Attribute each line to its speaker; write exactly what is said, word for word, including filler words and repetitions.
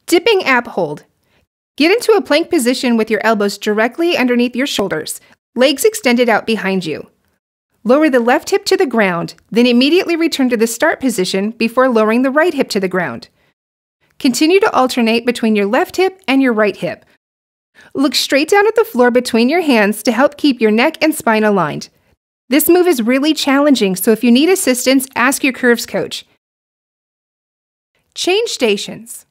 Speaker 1: Dipping ab hold. Get into a plank position with your elbows directly underneath your shoulders, legs extended out behind you. Lower the left hip to the ground, then immediately return to the start position before lowering the right hip to the ground. Continue to alternate between your left hip and your right hip. Look straight down at the floor between your hands to help keep your neck and spine aligned. This move is really challenging, so if you need assistance, ask your curves coach. Change stations.